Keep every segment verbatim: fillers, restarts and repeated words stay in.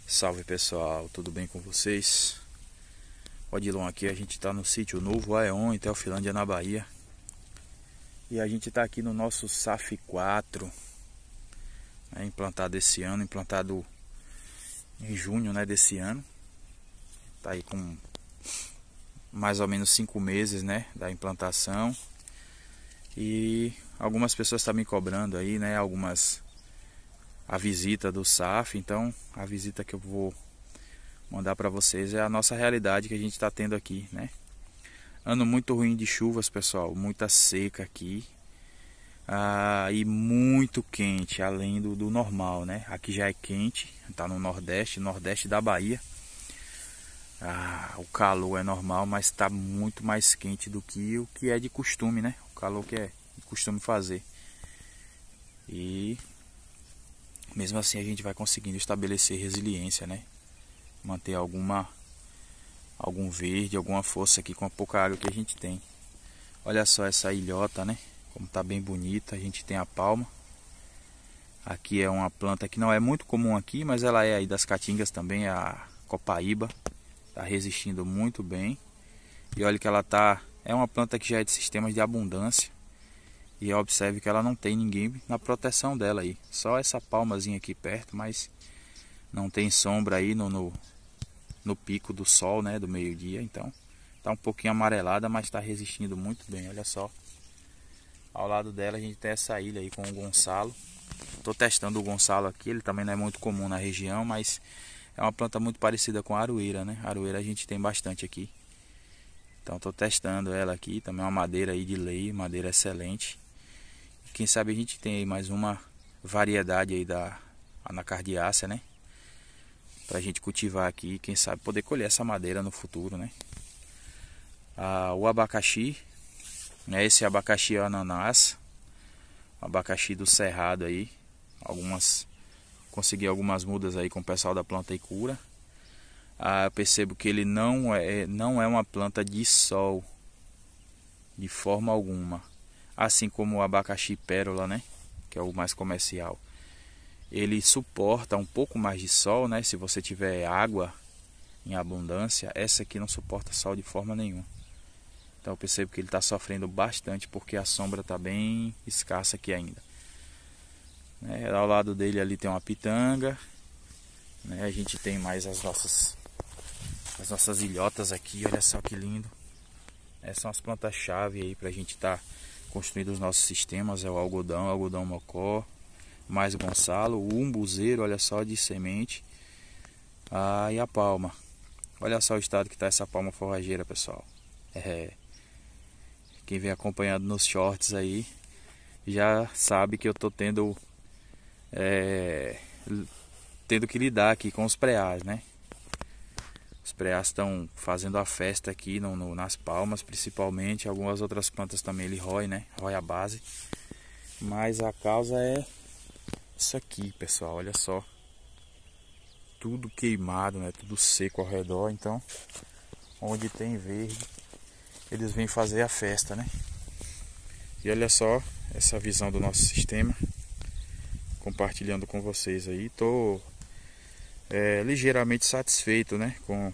Salve pessoal, tudo bem com vocês? Odilon aqui, a gente está no sítio Novo Aeon, em Teofilândia, na Bahia. E a gente está aqui no nosso S A F quatro, né, implantado esse ano, implantado em junho, né, desse ano. Está aí com mais ou menos cinco meses, né, da implantação. E algumas pessoas estão me cobrando aí, né, algumas... a visita do S A F, então a visita que eu vou mandar para vocês é a nossa realidade que a gente está tendo aqui, né? Ano muito ruim de chuvas, pessoal, muita seca aqui, ah, e muito quente, além do, do normal, né? Aqui já é quente, tá no Nordeste, Nordeste da Bahia. Ah, o calor é normal, mas está muito mais quente do que o que é de costume, né? O calor que é de costume fazer. E mesmo assim a gente vai conseguindo estabelecer resiliência, né? Manter alguma algum verde, alguma força aqui com a pouca água que a gente tem. Olha só essa ilhota, né? Como tá bem bonita. A gente tem a palma. Aqui é uma planta que não é muito comum aqui, mas ela é aí das caatingas também, a copaíba. Tá resistindo muito bem. E olha que ela tá, é uma planta que já é de sistemas de abundância. E observe que ela não tem ninguém na proteção dela aí. Só essa palmazinha aqui perto, mas não tem sombra aí no, no, no pico do sol, né? Do meio-dia. Então tá um pouquinho amarelada, mas está resistindo muito bem. Olha só. Ao lado dela a gente tem essa ilha aí com o Gonçalo. Tô testando o Gonçalo aqui. Ele também não é muito comum na região, mas é uma planta muito parecida com a aroeira, né? A aroeira a gente tem bastante aqui. Então tô testando ela aqui. Também é uma madeira aí de lei, madeira excelente. Quem sabe a gente tem aí mais uma variedade aí da anacardiácea, né? Pra gente cultivar aqui, quem sabe poder colher essa madeira no futuro, né? Ah, o abacaxi, né? Esse abacaxi é ananás, abacaxi do cerrado aí. Algumas, consegui algumas mudas aí com o pessoal da Planta e Cura. Ah, eu percebo que ele não é, não é uma planta de sol, de forma alguma. Assim como o abacaxi pérola, né? Que é o mais comercial. Ele suporta um pouco mais de sol, né? Se você tiver água em abundância. Essa aqui não suporta sol de forma nenhuma. Então eu percebo que ele está sofrendo bastante porque a sombra está bem escassa aqui ainda. Né? Ao lado dele ali tem uma pitanga. Né? A gente tem mais as nossas, as nossas ilhotas aqui. Olha só que lindo. Essas são as plantas-chave aí para a gente estar... Tá construindo os nossos sistemas. É o algodão, o algodão mocó, mais Gonçalo, o umbuzeiro, olha só, de semente. Ah, e a palma. Olha só o estado que está essa palma forrageira, pessoal. É, quem vem acompanhando nos shorts aí já sabe que eu tô tendo é, tendo que lidar aqui com os preás, né? Os preás estão fazendo a festa aqui no, no, nas palmas, principalmente. Algumas outras plantas também ele rói, né? Rói a base. Mas a causa é isso aqui, pessoal. Olha só. Tudo queimado, né? Tudo seco ao redor. Então, onde tem verde, eles vêm fazer a festa, né? E olha só essa visão do nosso sistema. Compartilhando com vocês aí. Tô... É, ligeiramente satisfeito, né, com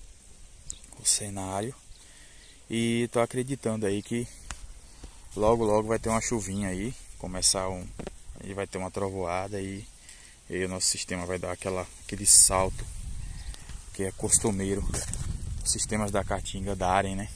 o cenário, e tô acreditando aí que logo logo vai ter uma chuvinha aí, começar um, aí vai ter uma trovoada e, e aí o nosso sistema vai dar aquela, aquele salto que é costumeiro os sistemas da caatinga darem, né?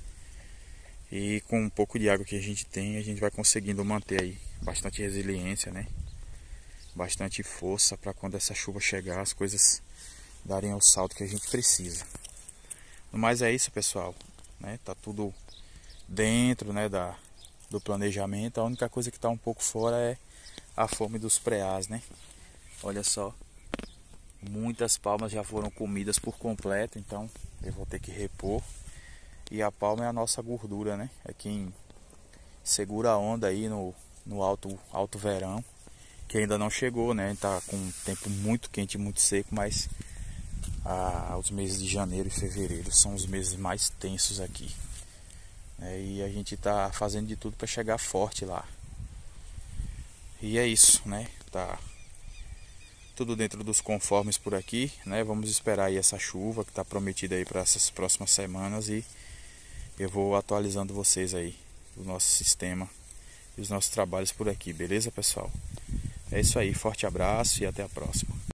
E com um pouco de água que a gente tem, a gente vai conseguindo manter aí bastante resiliência, né? Bastante força para quando essa chuva chegar as coisas darem o salto que a gente precisa. No mais é isso, pessoal, né? Tá tudo dentro, né, da, do planejamento. A única coisa que está um pouco fora é a fome dos preás, né? Olha só, muitas palmas já foram comidas por completo, então eu vou ter que repor. E a palma é a nossa gordura, né? É quem segura a onda aí no, no alto, alto verão. Que ainda não chegou, né? Tá com um tempo muito quente, muito seco, mas ah, os meses de janeiro e fevereiro são os meses mais tensos aqui. É, e a gente tá fazendo de tudo para chegar forte lá. E é isso, né? Tá tudo dentro dos conformes por aqui, né? Vamos esperar aí essa chuva que está prometida aí para essas próximas semanas e eu vou atualizando vocês aí do nosso sistema e os nossos trabalhos por aqui, beleza, pessoal? É isso aí, forte abraço e até a próxima.